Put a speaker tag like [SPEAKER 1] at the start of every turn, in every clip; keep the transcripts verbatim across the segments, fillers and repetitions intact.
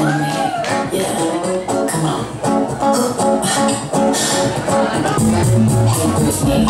[SPEAKER 1] on me. Yeah, come on. Hey, Britney.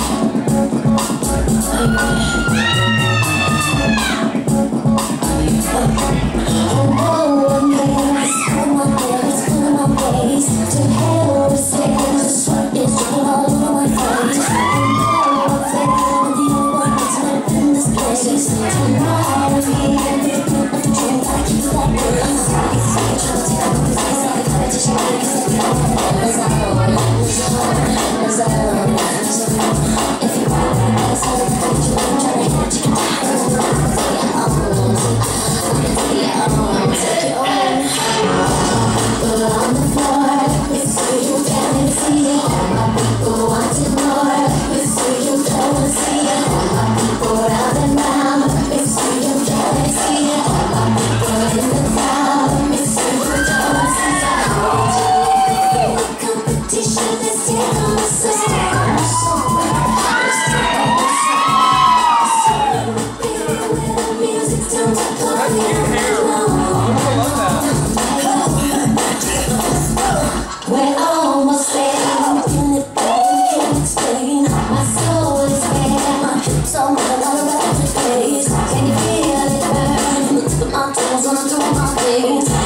[SPEAKER 1] We're almost there. I'm feeling it, can't explain. My soul is bare. Someone all around the place. Can you feel it burn? From the tip of my toes on the top of my face.